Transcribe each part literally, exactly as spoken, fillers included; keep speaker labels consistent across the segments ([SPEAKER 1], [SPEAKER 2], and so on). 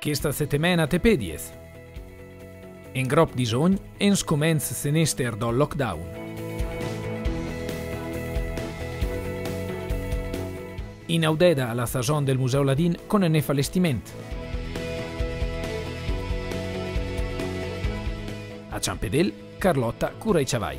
[SPEAKER 1] Questa settimana te pedies. In grop di sogn, ens comenz senester dal lockdown. In audeda alla stagione del Museo Ladin con un allestimento. A Ciampedel, Carlotta cura i ciavai.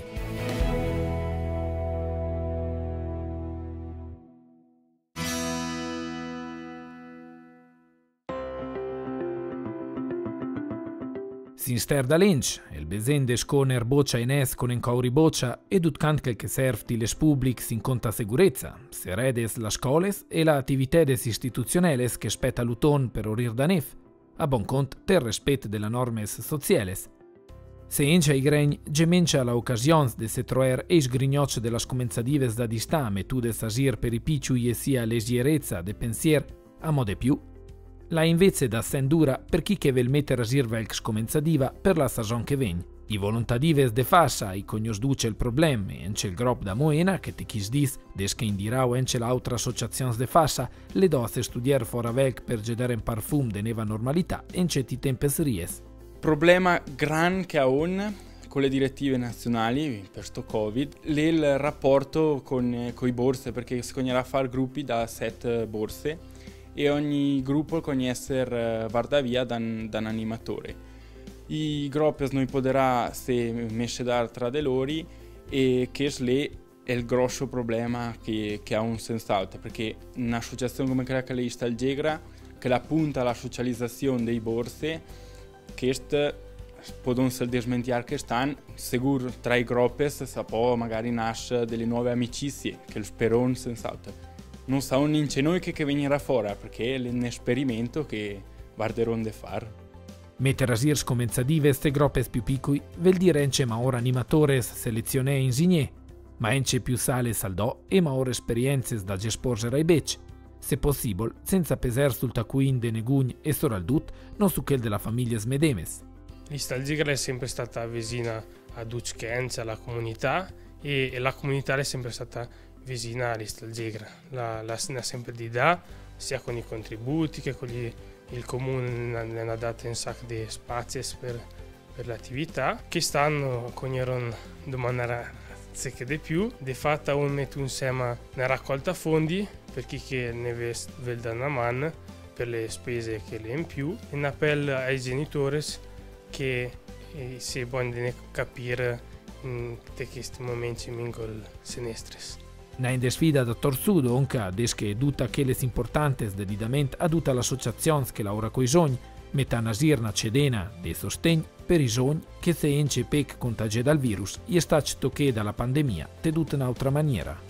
[SPEAKER 1] Sinster da Lench, il besende sconer boccia in es con encauri boccia ed utcant quel che servti les publics in conta sicurezza, se redes la scoles e la attivitedes istituzionales che spetta l'uton per orir da nef, a bon cont ter rispetto della normes sociales. Se encia i gregn, gemencia la occasions de se troer eis grignocce della scomenzadives da distà metudes asir per i picciui e sia legierezza de pensier a mode più, la invece da sendura per chi che vel metter asir velc scomenzadiva per la stagion che vegn. I volontadives de fassa i cognos duce il problem e ence il grop da Moena che te chis dis des che indirau ence l'altra associazions de fassa le dosse studier fora velc per gedere in parfum de neva normalità ence ti tempes ries.
[SPEAKER 2] Problema gran che ha un con le direttive nazionali per sto Covid, il rapporto con, con i borse, perché si cognerà a fare gruppi da sette borse e ogni gruppo cogna essere varda via da un animatore. I gruppi noi potrà se mesce da tra de loro e che lì è il grosso problema che, che ha un senz'altro, perché un'associazione come quella che lei sta al Gegra, che la punta alla socializzazione dei borse, che possono se desmentiare che stanno, sicuro tra i gruppi sa può magari nasce delle nuove amicizie, che lo spero senz'altro. Non sa un ince noi che, che venirà fuori, perché è un esperimento che guarderò de far.
[SPEAKER 1] Metter asir scomenzadives te groppes più piccoli, vel dire ence ma ora animatores selezionè insigne, ma ence più sale saldò e ma ora esperienze da gesporgere ai bec, se possibile, senza peser sul tacuin de negugn e soraldut, non su quel della famiglia Smedemes.
[SPEAKER 3] L'Istalgigra è sempre stata vicina ad Uckenz, alla comunità, e, e la comunità è sempre stata vicina all'Istalgigra. La, la ha sempre di dà, sia con i contributi che con gli, il comune ne ha dato un sacco di spazi per, per l'attività, che stanno con Iron domandare che di più. Di fatto un metto insieme una raccolta fondi per chi che ne vuole dare una mano per le spese che le in più. Un appello ai genitori che eh, si vogliono capire in questi momenti mingol senestres.
[SPEAKER 1] Na in sfida dottor Sudo, onca des che tutta quelle importantes de didament a tutta l'associazione che lavora coi sogni, metta nasir na cedena de sostegno per i sogni che se ence pec contagia dal virus e sta tocche dalla pandemia te tutta un'altra maniera.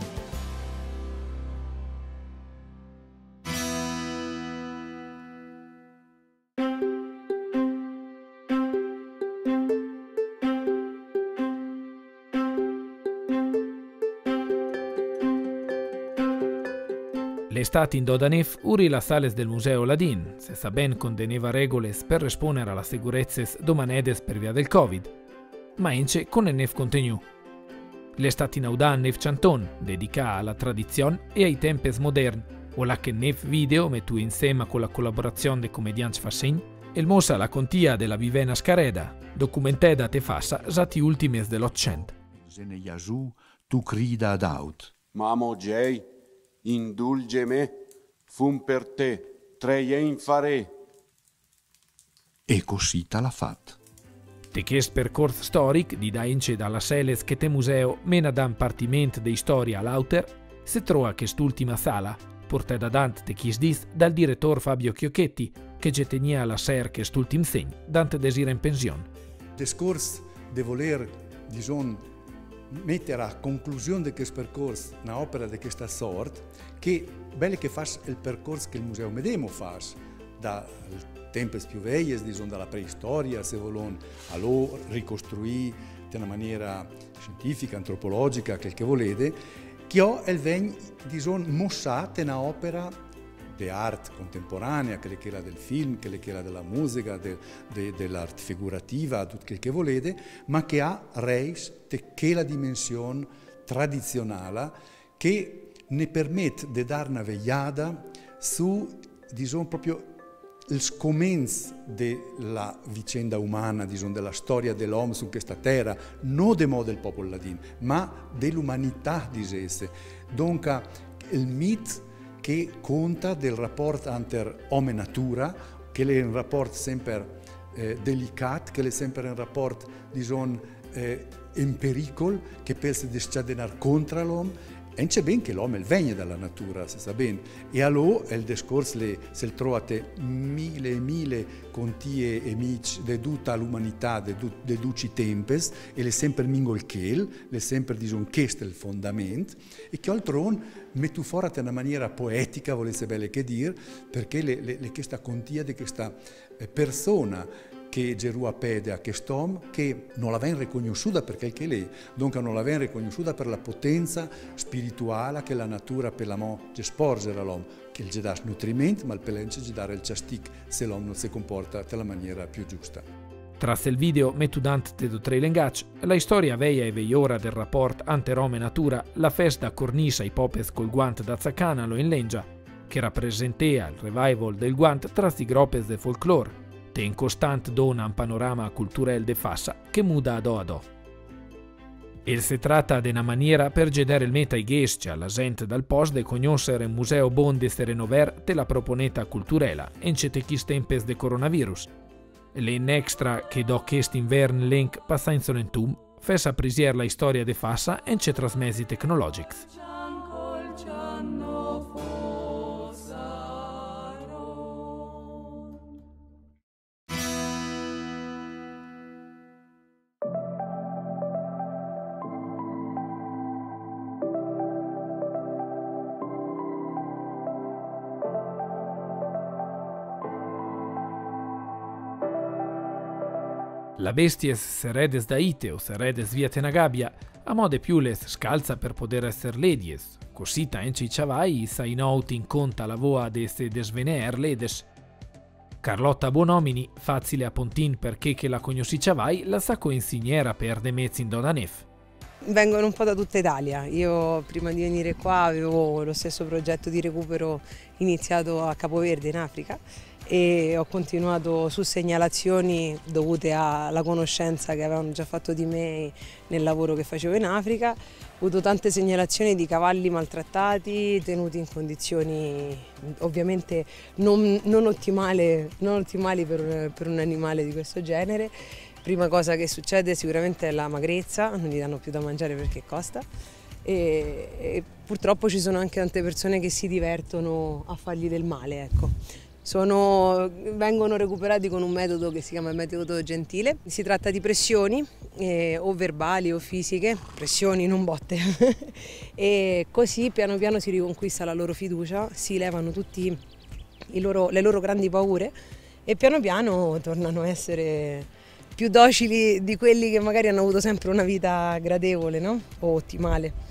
[SPEAKER 1] L'estate in Dodanef uri la sales del Museo Ladin, se sa ben conteneva regoles per rispondere alla sicurezza domanedes per via del Covid, ma ence con il nef contenu. L'estate in Audan nef Chanton, dedica alla tradizione e ai tempes moderni, o la che nef video mettu insieme con la collaborazione dei commedianti fascin, e il mossa la contia della Vivena Scareda, documentata te fassa zati ultimes dell'Ottocento.
[SPEAKER 4] Se ne Gesù tu crida ad aut.
[SPEAKER 5] Mamo Jay. Indulge me, fum per te, treien fare.
[SPEAKER 4] E così te l'ha fatta.
[SPEAKER 1] Te chest percorso storic di da ence dalla seles che te museo mena da un partiment de storia all'auter, se trova quest'ultima sala, portata dant te chis dis dal direttore Fabio Chiocchetti, che ge tenia alla ser quest'ultim segn, dante desira in pensione.
[SPEAKER 6] Discorso di voler, diciamo, mettere a conclusione di questo percorso un'opera di questa sorta, che belle che fa il percorso che il Museo Medemo fa, da tempi più vecchi, diciamo, dalla preistoria, se vogliono, allora ricostruire in una maniera scientifica, antropologica, quel che volete, che ho il vegn, diciamo, mossato in un'opera di arte contemporanea, quella che era del film, quella che era della musica, de, de, dell'arte figurativa, tutto quel che volete, ma che ha reis che la dimensione tradizionale che ne permette di dare una vegliata su, diciamo, proprio il scomenz della vicenda umana, diciamo, della storia dell'uomo su questa terra, non de mo del popolo ladino, ma dell'umanità di esse. Dunque, il mit che conta del rapporto inter uomo e natura, che è un rapporto sempre eh, delicato, che è sempre un rapporto, diciamo, eh, in pericolo, che può scatenare contro l'uomo. E c'è ben che l'uomo è il vegno dalla natura, si sa bene. E allora il discorso le, se trovate mille e mille contie e amici di tutta l'umanità, di tutti i tempi, e le sempre mingol chel, le sempre diciamo questo è il fondamento, e che oltre metto fuori in una maniera poetica, volesse bene che dire, perché le, le, le questa contia di questa persona che Gesù appede a quest'uomo, che non l'aveva riconosciuta perché che lei, dunque non l'aveva riconosciuta per la potenza spirituale che la natura per la mo ci sporge all'uomo, che gli dà nutrimento, ma il pelence gli dà il ciastic se l'uomo non si comporta della maniera più giusta.
[SPEAKER 1] Tras il video metudant de do tre lengac, la storia veia e veiora del rapport ante Rome e natura, la festa corniscia i popes col guant da zaccanalo in lengia, che rappresentea il revival del guant tras i gropes de folklore, te in costante dona un panorama culturel de Fassa che muda ad o ad o. E si tratta di una maniera per gedere il meta i gesti alla gente dal post de conoscere il museo bon de renover te la proponeta culturela en cete chis tempes de coronavirus. Le in extra che do chest invern link passa in solentum, fessa prisier la storia de Fassa en ce trasmesi tecnologics. La besties seredes da ite o seredes viate na gabbia, a mode più les scalza per poter esser ledies, cosita ence i ciavai sa inouti in conta la voa de se desveneer ledes. Carlotta Buonomini, facile a Pontin perché che la cognosci ciavai, la sa coinsignera per de mezzi in Dodanef.
[SPEAKER 7] Vengono un po' da tutta Italia. Io prima di venire qua avevo lo stesso progetto di recupero iniziato a Capoverde in Africa e ho continuato su segnalazioni dovute alla conoscenza che avevano già fatto di me nel lavoro che facevo in Africa. Ho avuto tante segnalazioni di cavalli maltrattati, tenuti in condizioni ovviamente non, non ottimali, non ottimali per, per un animale di questo genere. Prima cosa che succede sicuramente è la magrezza, non gli danno più da mangiare perché costa e, e purtroppo ci sono anche tante persone che si divertono a fargli del male, ecco. Sono, vengono recuperati con un metodo che si chiama il metodo gentile. Si tratta di pressioni eh, o verbali o fisiche, pressioni non botte e così piano piano si riconquista la loro fiducia, si levano tutte le loro grandi paure e piano piano tornano a essere più docili di quelli che magari hanno avuto sempre una vita gradevole, no? O ottimale.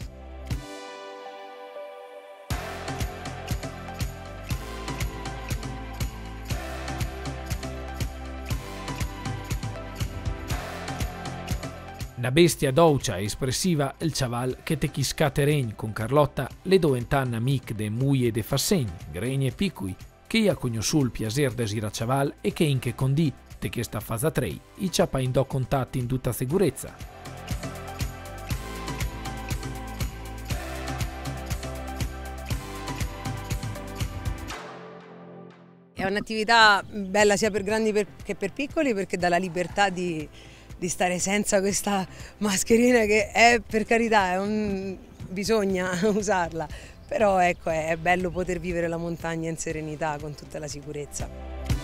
[SPEAKER 1] Una bestia dolce e espressiva, il ciaval che te chiscate regn con Carlotta le doventan amic de muie de fassegn, gregni e picui, che ha conosciuto il piacer de gira ciaval e che in che condì te che sta fasa tre, i ciapa in do contatti in tutta sicurezza.
[SPEAKER 7] È un'attività bella sia per grandi che per piccoli perché dà la libertà di di stare senza questa mascherina che è, per carità, è un, bisogna usarla, però ecco, è bello poter vivere la montagna in serenità con tutta la sicurezza.